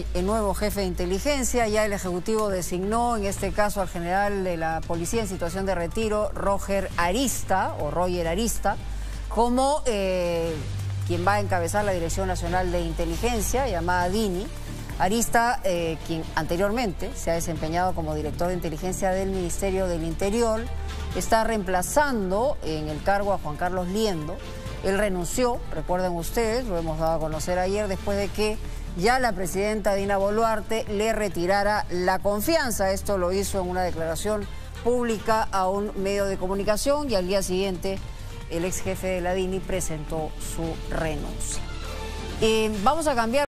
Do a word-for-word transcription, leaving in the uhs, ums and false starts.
el nuevo jefe de inteligencia. Ya el Ejecutivo designó, en este caso, al general de la policía en situación de retiro, Roger Arista, o Roger Arista, como eh, quien va a encabezar la Dirección Nacional de Inteligencia, llamada DINI. Arista, eh, quien anteriormente se ha desempeñado como director de inteligencia del Ministerio del Interior, está reemplazando en el cargo a Juan Carlos Liendo. Él renunció, recuerden ustedes, lo hemos dado a conocer ayer, después de que ya la presidenta Dina Boluarte le retirara la confianza. Esto lo hizo en una declaración pública a un medio de comunicación y al día siguiente el ex jefe de la DINI presentó su renuncia. Eh, vamos a cambiar.